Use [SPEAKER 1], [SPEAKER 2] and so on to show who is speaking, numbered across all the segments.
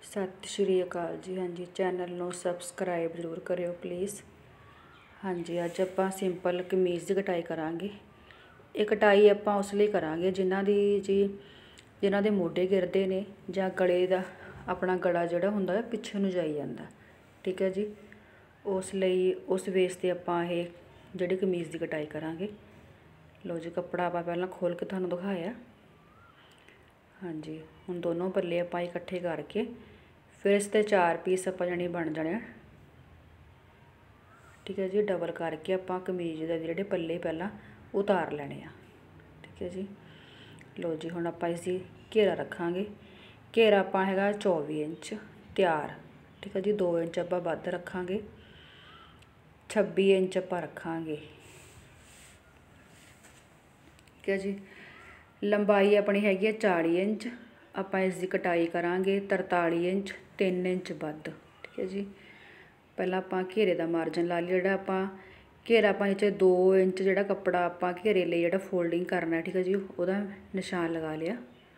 [SPEAKER 1] सत श्री अकाल जी। हाँ जी, चैनल नूं सबसक्राइब जरूर करियो प्लीज़। हाँ जी, अज आपां सिंपल कमीज़ की कटाई करांगे। ये कटाई आपां उस लई करांगे जिन्हां दे मोढे गिरदे ने जां गले दा अपना गला जिहड़ा हुंदा है पिछे नूं जाई जांदा। ठीक है जी, उस लई उस बेस ते आपां ये जिहड़ी कमीज़ की कटाई करांगे। लो जी, कपड़ा आपां पहलां खोल के तुहानूं दिखाया। हाँ जी, हुण दोनों पल्ले आपां इकट्ठे करके फिर इस ते 4 पीस आपां जानी बन जाने। ठीक है जी, डबल करके आपां कमीज़ दे जिहड़े पल्ले पहलां उतार लैणे आ। ठीक है जी, लो जी, हुण आपां इसदी घेरा रखांगे। घेरा आपां हैगा 24 इंच तैयार। ठीक है जी, 2 इंच आपां वध रखांगे, 26 इंच आपां रखांगे। ठीक है जी, लंबाई अपनी हैगी है 40 इंच। आपां इसकी कटाई करांगे 43 इंच 3 इंच वध। ठीक है जी, पहला आपां घेरे दा मार्जन ला लिया। जिहड़ा आपां घेरा आपां नीचे 2 इंच जिहड़ा कपड़ा आपां घेरे लई जिहड़ा फोल्डिंग करना है। ठीक है जी, उहदा निशान लगा लिया।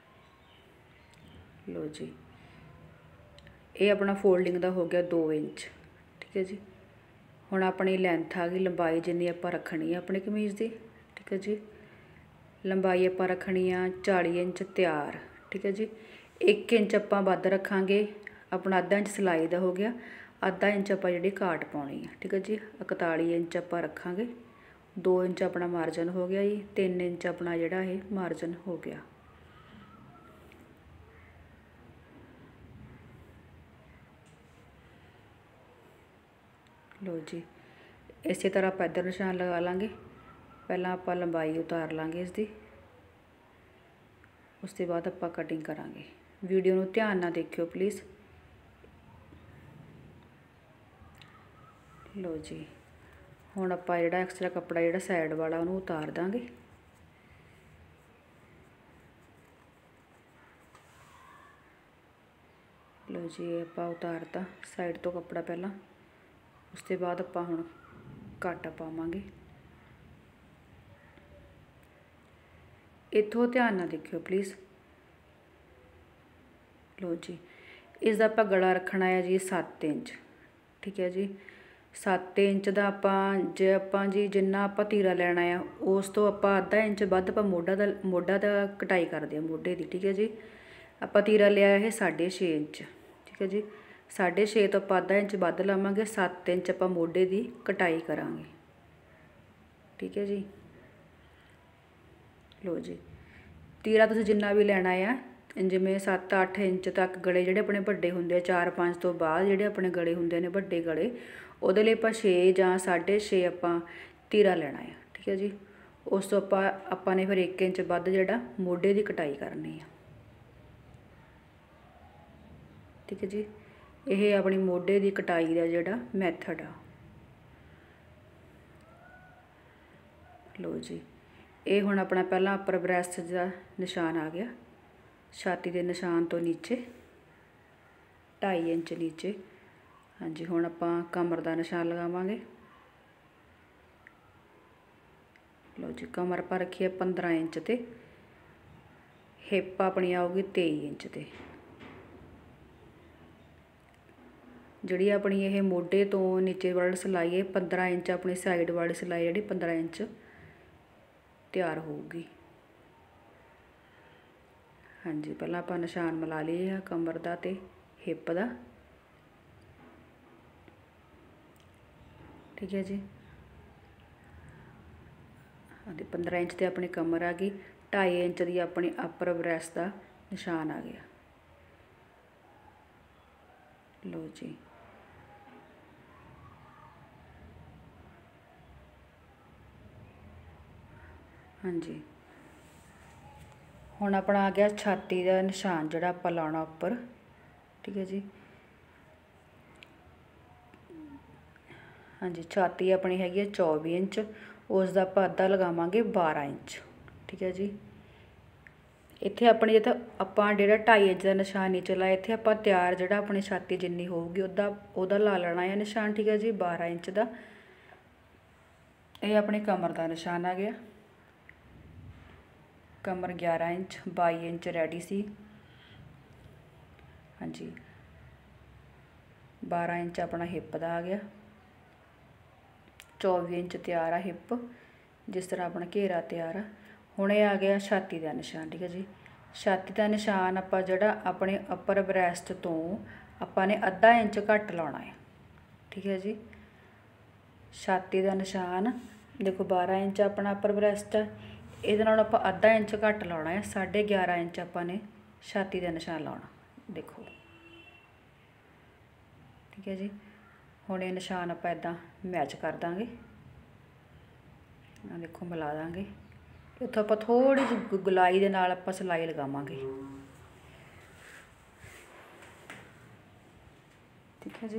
[SPEAKER 1] लो जी, ये अपना फोल्डिंग दा हो गया 2 इंच। ठीक है जी, हुण अपनी लैंथ आ गई लंबाई जिन्नी आपां रखनी है अपनी कमीज़ दी। ठीक है जी, लंबाई आपां रखनी आ 40 इंच तैयार। ठीक है जी, 1 इंच आपां वध रखांगे। अपना आधा इंच सिलाई दा हो गया, आधा इंच आपां जिहड़ी काट पाउणी है। ठीक है जी, 41 इंच आपां रखांगे। 2 इंच अपना मार्जन हो गया जी, 3 इंच अपना जिहड़ा ये मार्जन हो गया। लो जी, इस तरह आपां इधर निशान लगा लांगे। पहलां आपां लंबाई उतार लांगे इसदी, उसके बाद आपां कटिंग करांगे। वीडियो नूं ध्यान नाल देखियो प्लीज़। लो जी, हुण आपां जिहड़ा एक्स्ट्रा कपड़ा जिहड़ा साइड वाला उहनूं उतार दांगे। लो जी, आपां उतारता साइड तो कपड़ा पहलां, उसके बाद आपां हुण काटा पावांगे। इत्थों ध्यान नाल देखियो प्लीज़। लो जी, इसदा आपां गला रखना है जी 7 इंच। ठीक है जी, 7 इंच दा आपां जे आपां जी जिन्ना आपां तीरा लैना है उस तो आपां आधा इंच वध आपां मोढा दा कटाई करदे आ मोढे दी। ठीक है जी, आपां तीरा लिया है 6.5 इंच। ठीक है जी, 6.5 तो आपां आधा इंच वध लावांगे, 7 इंच आपां मोढे दी कटाई करांगे। ठीक है जी, लो जी, तीरा तुसीं जिन्ना भी लैना है, जिवें 7-8 इंच तक गले जिहड़े अपने वड्डे हुंदे 4-5 तो बाद जिहड़े अपने गले हुंदे ने वड्डे गले, उहदे लई आपां 6 जां 6.5 आपां तीरा लैना है। ठीक है जी, उस तो आपां ने फिर 1 इंच वध जिहड़ा मोढे दी कटाई करनी है। ठीक है जी, यह अपनी मोढे दी कटाई दा जिहड़ा मैथड आ। लो जी, ये हुण अपना पहला अपर ब्रैस्ट का निशान आ गया। छाती के निशान तो नीचे 2.5 इंच नीचे। हाँ जी, हुण आपां कमर का निशान लगावांगे। लो जी, कमर पर रखी है 15 इंच ते, हिप अपनी आऊगी 23 इंच ते। जिहड़ी अपनी ये मोढे तो नीचे वाली सिलाई है 15 इंच, अपनी साइड वाली सिलाई जिहड़ी 15 इंच तैयार होगी। हाँ जी, पहला आपां निशान मिला लिए कमर का ते हिप का। ठीक है जी, हाँ जी, 15 इंच ते अपनी कमर आ गई, 2.5 इंच की अपनी अपर ब्रैस्ट का निशान आ गया। लो जी, हाँ जी, हुण अपना आ गया छाती का निशान जिहड़ा आपां लाउणा उपर। ठीक है जी, हाँ जी, छाती अपनी हैगी है 24 इंच, उसका आपां अद्धा लगावांगे 12 इंच। ठीक है जी, इत्थे अपनी जिथे आपां जिहड़ा 2.5 इंच का निशान नीचे लाया, इत्थे आपां तैयार जिहड़ा अपनी छाती जिन्नी होगी उहदा ला लेना है निशान। ठीक है जी, 12 इंच का। यह अपनी कमर का निशान आ गया। कमर 11 इंच 22 इंच रेडी सी। हाँ जी, 12 इंच अपना हिप का आ गया, 24 इंच तैयार आ हिप, जिस तरह अपना घेरा तैयार आ। हुण ये आ गया छाती का निशान, ठीक है जी। छाती का निशान आपां जिहड़ा अपने अपर ब्रैसट तो आपां ने अद्धा इंच घट लाउणा है, ठीक है जी। छाती का निशान देखो 12 इंच अपना अपर ब्रैसट है, इहदे नालों आपां अद्धा इंच घट लाउणा है, 11.5 इंच आपां ने छाती का निशान लाउणा, देखो, ठीक है जी। हुण ये निशान आपां इदां मैच कर दांगे, देखो मिला दांगे। इत्थों आपां थोड़ी जी गुलाई दे नाल आपां सिलाई लगावांगे, ठीक है जी।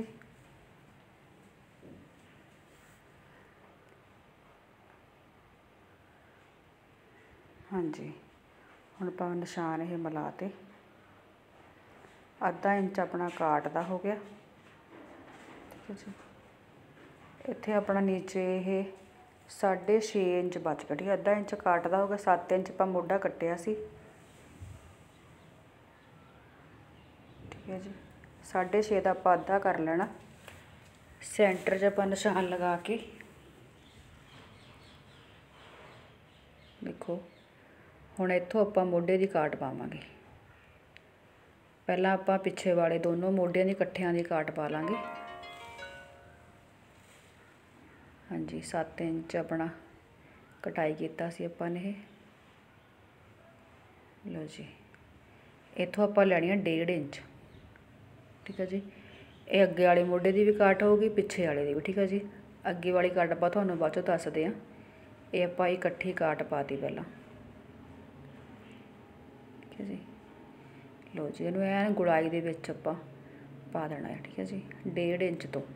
[SPEAKER 1] हाँ जी, हुण आपां निशान ये मिलाते, अद्धा इंच अपना काट दा हो गया, ठीक है जी। इत्थे अपना नीचे ये 6.5 इंच बच गया, ठीक है। अद्धा इंच काट दा हो गया, 7 इंच आपां मोढा कट्टिया सी, ठीक है जी। 6.5 का आपां अद्धा कर लेना, सेंटर 'च आपां निशान लगा के देखो। हुण इत्थों आपां मोढे की काट पावांगे, पहलां आपां पिछे वाले दोनों मोढियां दी इकट्ठियां दी काट पा लांगे। हाँ जी, 7 इंच अपना कटाई कीता सी आपां ने, लो जी। इत्थों आपां लैनी है 1.5 इंच, ठीक है जी। ये अगे वाले मोढे की भी काट होगी, पिछे वाले की भी, ठीक है जी। अगे वाली काट आपां तुहानूं बाद चों दसदे आं, ये आपां इकट्ठी काट पाती पहलां, ठीक है जी। लो जी, इहनूं ऐन गुड़ाई दे विच आपां पा देना है, ठीक है जी। 1.5 इंच तो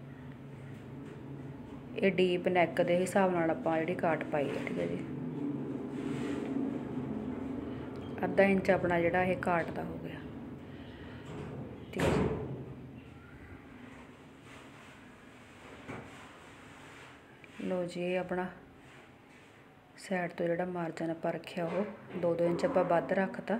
[SPEAKER 1] ये डीप नैक के हिसाब नाल आपां जिहड़ी काट पाई है, ठीक है जी। अद्धा इंच अपना जिहड़ा ये काट दा हो गया, ठीक है जी। लो जी, ये अपना साइड तो जिहड़ा मार्जन आपां रखिया वो 2-2 इंच आपां वध रखता,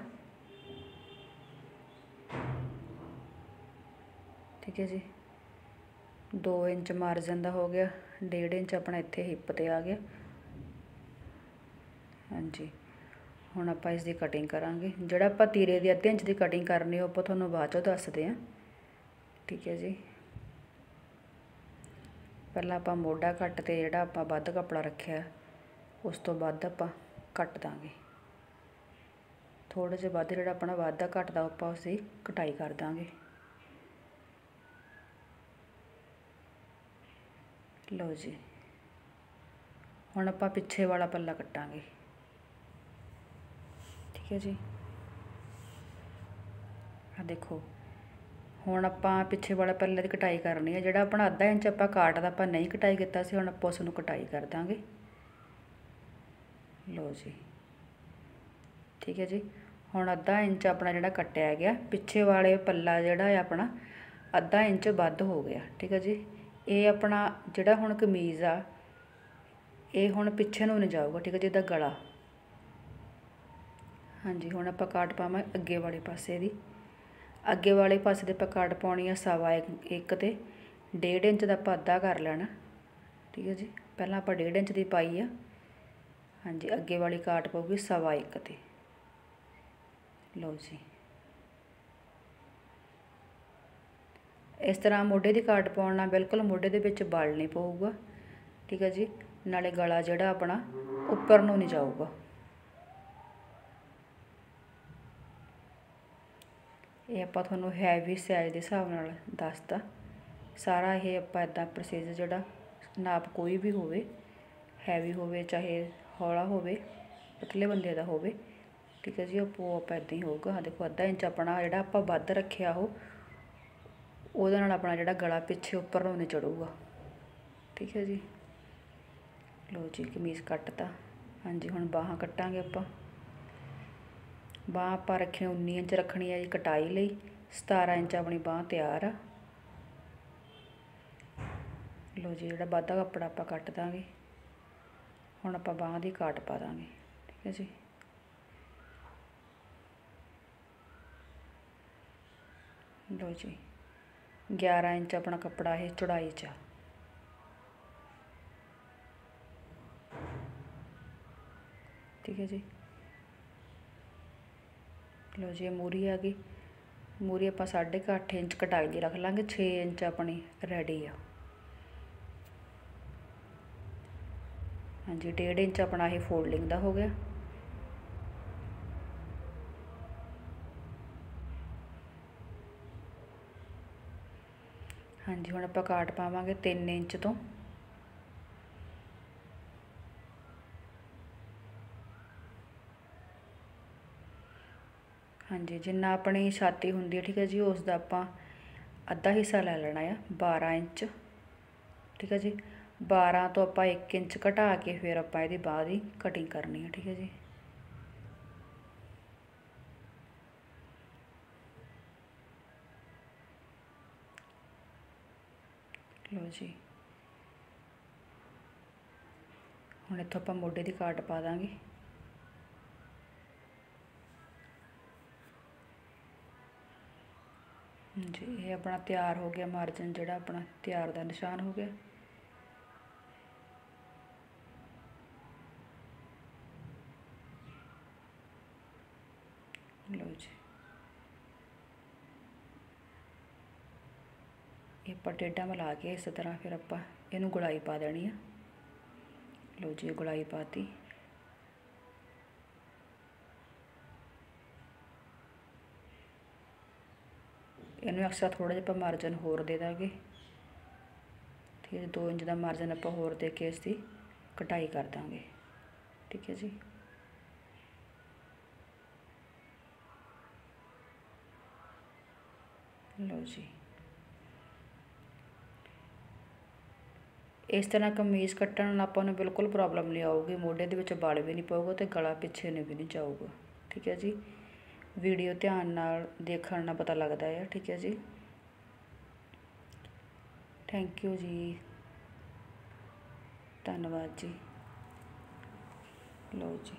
[SPEAKER 1] ठीक है जी। 2 इंच मार्जन का हो गया, 1.5 इंच अपना इत्थे हिप ते आ गया। हाँ जी, हुण आपां इसकी कटिंग करांगे, जिहड़ा आपां तीरे दी अद्धे इंच की कटिंग करनी हो आपां तुहानूं बाद चों दसदे आं, ठीक है जी। पहलां आपां मोढा कट ते जिहड़ा आपां वध कपड़ा रखिया उस तो वध आपां कट दांगे, थोड़े जे वध जिहड़ा अपना वाधा घटदा आपां उसकी कटाई कर दांगे। लो जी, हुण आपां पिछे वाला पल्ला कट्टांगे, ठीक है जी। आ देखो, हुण आपां पिछे वाले पल्ले की कटाई करनी है, जिहड़ा अपना अद्धा इंच आपां काट दा आपां नहीं कटाई कीता सी, हुण आपां उस नूं कटाई कर दांगे। लो जी, ठीक है जी। हुण अद्धा इंच अपना जिहड़ा कट्टिया गया, पिछे वाले पल्ला जिहड़ा है अपना अद्धा इंच वध हो गया, ठीक है जी। ये अपना जिहड़ा हुण कमीज़ आ ये हुण पिछे नूं नहीं जाऊगा, ठीक है जी। इहदा गला, हाँ जी, हुण आपां काट पावां अगे वाले पासे दी, अगे वाले पासे ते आपां काट पाउणी आ 1.25 ते 1.5 इंच दा आपां अद्धा कर लेना, ठीक है जी। पहलां आपां 1.5 इंच दी पाई आ, हाँ जी, अगे वाली काट पऊगी 1.25 ते। लो जी, इस तरह मोढे की काट पाउण नाल बिल्कुल मोढे दे विच बल नहीं पऊगा, ठीक है जी। नाले गला जिहड़ा अपना उपर नूं नहीं जाऊगा। ये आपां तुहानूं हैवी साइज के हिसाब नाल दसता, सारा ये आपां इदां प्रोसीजर जिहड़ा नाप कोई भी होवे, हैवी होवे चाहे हौला होवे, पतले बंदे दा होवे, ठीक है जी। वो आपां इदां ही होऊगा। देखो अद्धा इंच अपना जिहड़ा आपां वध रखिया ਉਹਦੇ ਨਾਲ अपना जिहड़ा गला पिछे उपर नूं नहीं चढ़ूगा, ठीक है जी। लो जी, कमीज़ कटता, हाँ जी। हुण बाहां कट्टांगे आपां, बांह आपां रखनी 19 इंच रखनी है जी कटाई लई, 17 इंच अपनी बांह तैयार आ। लो जी, जिहड़ा वाधा कपड़ा आपां कट दांगे, हुण आपां बांह दी काट पा दांगे, ठीक है जी। लो जी, 11 ਇੰਚ अपना कपड़ा है चौड़ाई च। ठीक है जी। लो जी मूरी आ गई। मूरी आप 8.5 इंच कटाई दी रख लाँगे। 6 इंच अपनी रेडी आ। हाँ जी 1.5 इंच अपना ये फोल्डिंग का हो गया। हाँ जी हुण आपां काट पावांगे 3 इंच तो। हाँ जी जिन्ना अपनी छाती हुंदी है ठीक है जी उसका आपां अद्धा हिस्सा ले लेना है 12 इंच। ठीक है जी 12 तो आपां 1 इंच घटा के फिर आपां इहदी बांह दी कटिंग करनी है। ठीक है जी। लो जी हुण इत्थों आपां मोढे दी काट पा दांगे। जी ये अपना तैयार हो गया मार्जिन जिहड़ा अपना तैयार दा निशान हो गया। लो जी ये आपां टेढ़ा मिला के इस तरह फिर आपां इहनूं गुलाई पा देनी है। लो जी गुलाई पाती। इनू एक्स्ट्रा थोड़ा जिहा मार्जिन होर दे देंगे। ठीक है 2 इंच का मार्जिन आप होर दे के इसकी कटाई कर देंगे। ठीक है जी। लो जी इस तरह कमीज़ कट्टण नाल आपां नूं बिल्कुल प्रॉब्लम नहीं आऊगी। मोढे दे विच बल भी नहीं पऊगा तो गला पिछे भी नहीं जाऊगा। ठीक है जी। वीडियो ध्यान नाल देखण नाल पता लगदा है। ठीक है जी। थैंक यू जी धन्यवाद जी। लो जी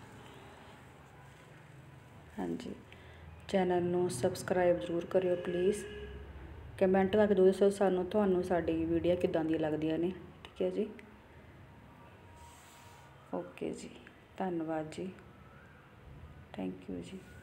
[SPEAKER 1] हाँ जी चैनल नूं सबसक्राइब जरूर करियो प्लीज़। कमेंट करके दसो सानूं तुहानूं साडी वीडियो किदां दी लगदियां ने। ठीक है जी। ओके जी धन्यवाद जी। Thank you ji.